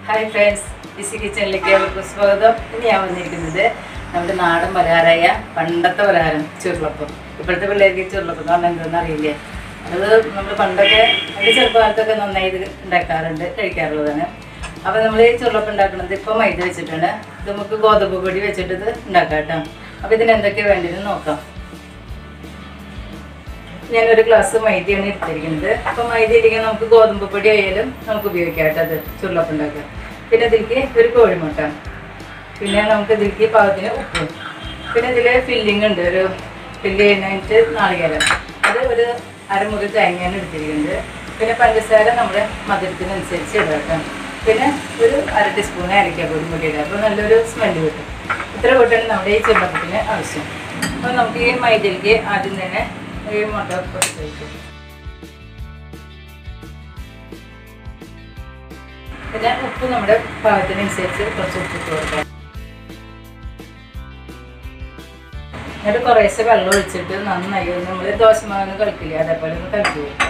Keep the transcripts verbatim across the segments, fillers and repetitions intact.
Hi friends, BC കിച്ചണിലേക്ക് അവർക്ക് സ്വാഗതം. ഇനി ഞാൻ വന്നിരിക്കുന്നത് നമ്മുടെ നാടൻ പലഹാരമായ പണ്ടത്തെ പലഹാരം ചുരുളപ്പം. ഇപ്പോഴത്തെ പിള്ളേർക്ക് ചുരുളപ്പം എന്ന് പറഞ്ഞാൽ എന്താണെന്ന് അറിയില്ലേ. അത് നമ്മൾ പണ്ടൊക്കെ എൻ്റെ ചെറുപ്പകാലത്തൊക്കെ നന്നായി ഇത് ഉണ്ടാക്കാറുണ്ട്, കഴിക്കാറുള്ളതാണ്. അപ്പോൾ നമ്മൾ ഈ ചുരുളപ്പം ഉണ്ടാക്കുന്നത് ഇപ്പോൾ മൈദ വെച്ചിട്ടാണ്. ഇത് നമുക്ക് ഗോതമ്പ് പൊടി വെച്ചിട്ട് ഇത് ഉണ്ടാക്കാം കേട്ടോ. അപ്പോൾ ഇതിന് എന്തൊക്കെയാണ് വേണ്ടതെന്ന് നോക്കാം. ഞാനൊരു ഗ്ലാസ് മൈദയാണ് എടുത്തിരിക്കുന്നത്. അപ്പോൾ മൈദ ഇരിക്കാൻ നമുക്ക് ഗോതമ്പ് പൊടി ആയാലും നമുക്ക് ഉപയോഗിക്കാം കേട്ടോ അത് ചുരുളപ്പം ഉണ്ടാക്കാം. പിന്നെ ഇതിലേക്ക് ഒരു കോഴിമുട്ട, പിന്നെ നമുക്ക് ഇതിലേക്ക് പാകത്തിന് ഉപ്പ്, പിന്നെ ഇതിൽ ഫില്ലിംഗ് ഉണ്ട്. ഒരു ഫില്ല് ചെയ്യുന്നതിന് നാളികേരം, അത് ഒരു അരമുറി തേങ്ങയാണ് എടുത്തിരിക്കുന്നത്. പിന്നെ പഞ്ചസാര നമ്മുടെ മധുരത്തിനനുസരിച്ച് ഇടാം കേട്ടോ. പിന്നെ ഒരു അര ടീസ്പൂൺ ഏലക്കാപ്പൊടി കൂടി ഇടാം. അപ്പോൾ നല്ലൊരു സ്മെല്ല് കിട്ടും. ഇത്ര കൂട്ടാണ് നമ്മുടെ ഈ ചുരുളപ്പത്തിന് ആവശ്യം. അപ്പോൾ നമുക്ക് ഈ മൈദയിലേക്ക് ആദ്യം തന്നെ ഈ മുട്ട കുറച്ച് വയ്ക്കും. പിന്നെ ഉപ്പ് നമ്മുടെ പാകത്തിനനുസരിച്ച് കുറച്ച് ഉപ്പിട്ട് കൊടുക്കാം. എന്നിട്ട് കുറേശ്ശെ വെള്ളം ഒഴിച്ചിട്ട് നന്നായി ഒന്ന് നമ്മൾ ദോശമാവൊന്നും കളിക്കില്ല, അതേപോലെ ഒന്ന് കളിക്കി കൊടുക്കാം.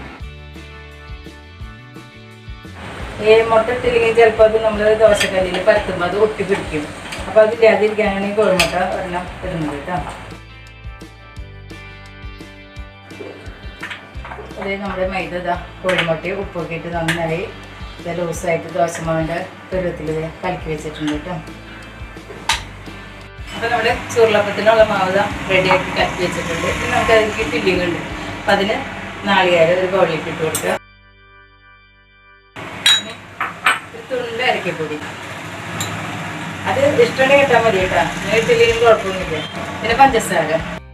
ഈ മുട്ട ഇട്ടില്ലെങ്കിൽ ചിലപ്പോൾ അത് നമ്മൾ ദോശക്കല്ലിൽ പരത്തുമ്പോൾ അത് ഒട്ടി പിടിക്കും. അപ്പോൾ അതില്ലാതിരിക്കാനാണ് ഈ കോഴിമുട്ട ഒരെണ്ണം ഇടുന്നത് കേട്ടോ. അതേ നമ്മുടെ മൈദ ഇതാ കോഴിമുട്ടയും ഉപ്പൊക്കെ ഇട്ട് നന്നായി ഇത് ലൂസായിട്ട് ദോശമാവിൻ്റെ പരുവത്തിൽ കലക്കി വെച്ചിട്ടുണ്ട് കേട്ടോ. അപ്പോൾ നമ്മുടെ ചുരുളപ്പത്തിനുള്ള മാവ് റെഡിയാക്കി കലക്കി വെച്ചിട്ടുണ്ട്. ഇനി നമുക്ക് അതിലേക്ക് ഫില്ലിംഗ് ഉണ്ട്. അപ്പം അതിന് നാളികേരം ഒരു ബൗളിലേക്ക് ഇട്ട് കൊടുക്കുക. ഒരു തുണ്ട് അരക്കപ്പൊടി, അത് ഇഷ്ടമുണ്ടെങ്കിൽ ഇട്ടാൽ മതി കേട്ടോ, ഇട്ടില്ലെങ്കിലും കുഴപ്പമൊന്നുമില്ല. പിന്നെ പഞ്ചസാര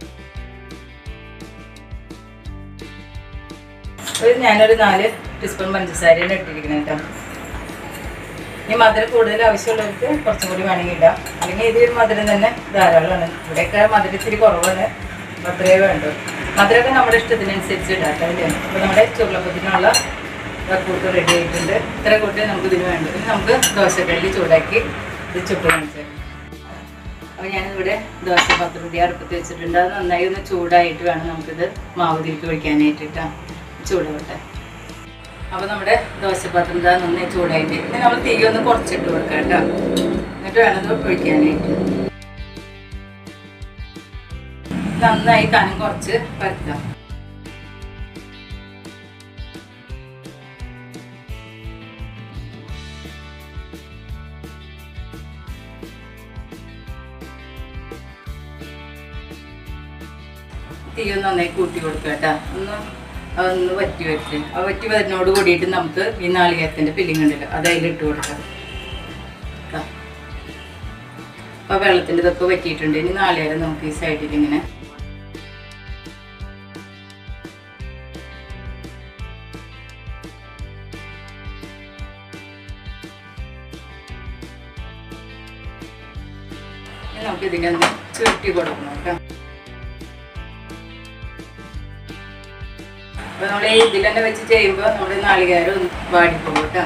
ഒരു ഞാനൊരു നാല് ടീസ്പൂൺ പഞ്ചസാരയാണ് ഇട്ടിരിക്കുന്നത് കേട്ടോ. ഈ മധുരം കൂടുതൽ ആവശ്യമുള്ളവർക്ക് കുറച്ചും കൂടി വേണമെങ്കിൽ ഇടാം, അല്ലെങ്കിൽ ഇത് മധുരം തന്നെ ധാരാളമാണ്. ഇവിടെയൊക്കെ മധുരം ഇത്തിരി കുറവാണ്, അത്രയേ വേണ്ടു. മധുരമൊക്കെ നമ്മുടെ ഇഷ്ടത്തിനനുസരിച്ച് ഇടാം അല്ലേ. അപ്പോൾ നമ്മുടെ ചുരുളപ്പത്തിനുള്ള കൂട്ട് റെഡി ആയിട്ടുണ്ട്. ഇത്ര കൂട്ട് നമുക്ക് ഇതിന് വേണ്ടത്. പിന്നെ നമുക്ക് ദോശക്കല്ലിൽ ചൂടാക്കി ഇത് ചുട്ട് കാണിച്ചു. അപ്പോൾ ഞാനിവിടെ ദോശപാത്രം കൂടി അടുപ്പത്ത് വെച്ചിട്ടുണ്ട്. അത് നന്നായി ഒന്ന് ചൂടായിട്ട് വേണം നമുക്കിത് മാവ് തിരിക്ക് ഒഴിക്കാനായിട്ടാ ചൂടാവട്ടെ. അപ്പോൾ നമ്മുടെ ദോശപാത്രം ഇതാ നന്നായി ചൂടായിട്ട് ഇനി നമ്മൾ തീ ഒന്ന് കുറച്ചിട്ട് കൊടുക്കാം കേട്ടോ. എന്നിട്ട് വേണം ഇത് ഒഴിക്കാനായിട്ട്. നന്നായി കനം കുറച്ച് പരത്താം. തീ ഒന്ന് നന്നായി കൂട്ടി കൊടുക്കുക കേട്ടോ. ഒന്ന് അതൊന്ന് വറ്റി വരട്ടെ. ആ വറ്റി വരുന്നോട് കൂടിയിട്ട് നമുക്ക് ഈ നാളികേരത്തിൻ്റെ ഫില്ലിംഗ് ഉണ്ടല്ലോ അത് അതിലിട്ട് കൊടുക്കാം. അപ്പോൾ വെള്ളത്തിൻ്റെ ഇതൊക്കെ വറ്റിയിട്ടുണ്ട്. ഇനി നാളികേരം നമുക്ക് ഈ സൈഡിൽ ഇങ്ങനെ നമുക്ക് ഇതിനെ ഒന്ന് ചുരുട്ടി കൊടുക്കണം കേട്ടോ. അപ്പോൾ നമ്മൾ ഈ ഇതിൽ തന്നെ വെച്ച് ചെയ്യുമ്പോൾ നമ്മുടെ നാളികേരം ഒന്ന് വാടിപ്പോകും കേട്ടോ.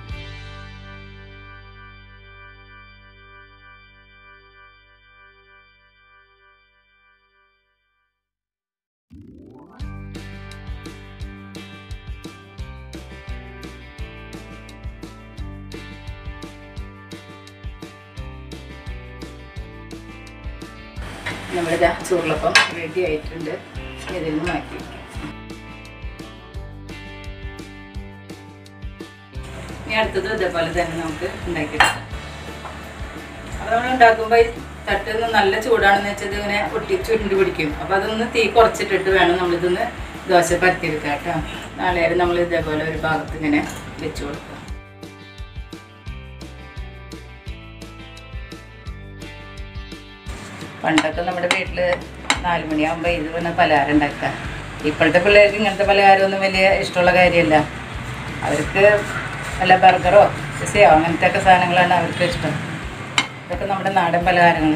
നമ്മുടെ ചുരുളപ്പം റെഡി ആയിട്ടുണ്ട്. ഇതിൽ നിന്ന് മാറ്റി വയ്ക്കാം. ഇനി അടുത്തത് ഇതേപോലെ തന്നെ നമുക്ക് ഉണ്ടാക്കിയെടുക്കാം. അപ്പോൾ നമ്മൾ ഉണ്ടാക്കുമ്പോൾ ഈ തട്ടൊന്ന് നല്ല ചൂടാണെന്ന് വെച്ചാൽ ഇങ്ങനെ ഒട്ടി ചുരുണ്ടി പിടിക്കും. അപ്പോൾ അതൊന്ന് തീ കുറച്ചിട്ടിട്ട് വേണം നമ്മളിതൊന്ന് ദോശ പരത്തിയെടുക്കാം കേട്ടോ. നാളെ നമ്മൾ ഇതേപോലെ ഒരു ഭാഗത്ത് ഇങ്ങനെ വെച്ച് കൊടുക്കുക. പണ്ടൊക്കെ നമ്മുടെ വീട്ടിൽ നാല് മണിയാകുമ്പോൾ ഇത് പിന്നെ പലഹാരം ഉണ്ടാക്കുക. ഇപ്പോഴത്തെ പിള്ളേർക്ക് ഇങ്ങനത്തെ പലഹാരമൊന്നും വലിയ ഇഷ്ടമുള്ള കാര്യമല്ല. അവർക്ക് വല്ല ബർഗറോ പിസയോ അങ്ങനത്തെ ഒക്കെ സാധനങ്ങളാണ് അവർക്ക് ഇഷ്ടം. ഇതൊക്കെ നമ്മുടെ നാടൻ പലഹാരങ്ങൾ.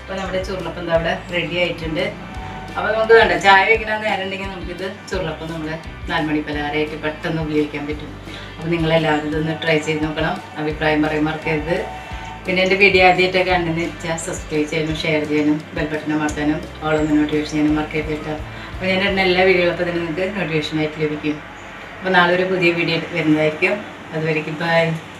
അപ്പോൾ നമ്മുടെ ചുരുളപ്പം എന്താ അവിടെ റെഡി ആയിട്ടുണ്ട്. അപ്പോൾ നമുക്ക് വേണ്ട ചായ വയ്ക്കണ നേരം ഉണ്ടെങ്കിൽ നമുക്കിത് ചുരുളപ്പം നമ്മൾ നാലുമണി പലഹാരമായിട്ട് പെട്ടെന്ന് ഉപയോഗിക്കാൻ പറ്റും. അപ്പോൾ നിങ്ങളെല്ലാവരും ഇതൊന്ന് ട്രൈ ചെയ്ത് നോക്കണം. അഭിപ്രായം പറയാൻ മറക്കരുത്. പിന്നെ എൻ്റെ വീഡിയോ ആദ്യമായിട്ടൊക്കെ കണ്ടെന്ന് വെച്ചാൽ സബ്സ്ക്രൈബ് ചെയ്യാനും ഷെയർ ചെയ്യാനും ബെൽ ബട്ടൺ അമർത്താനും ഓളൊന്ന് നോട്ടിഫിക്കേഷൻ ചെയ്യാനും മറക്കരുത് കേട്ടോ. അപ്പോൾ ഞാൻ ഇടുന്ന എല്ലാ വീഡിയോകളും അപ്പോൾ നിങ്ങൾക്ക് നോട്ടിഫിക്കേഷനായിട്ട് ലഭിക്കും. അപ്പോൾ നാളെ ഒരു പുതിയ വീഡിയോ വരുന്നതായിരിക്കും. അതുവരെയ്ക്കും ബൈ.